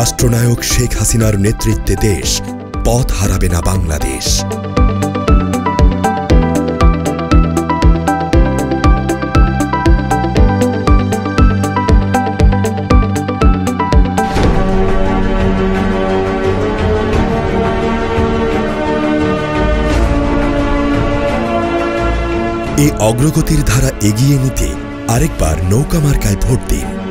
রাষ্ট্রনায়ক শেখ হাসিনার নেতৃত্বে দেশ পথ হারাবে না বাংলাদেশ। এই অগ্রগতির ধারা এগিয়ে নিতে আরেকবার নৌকা মার্কায় ভোট দিন।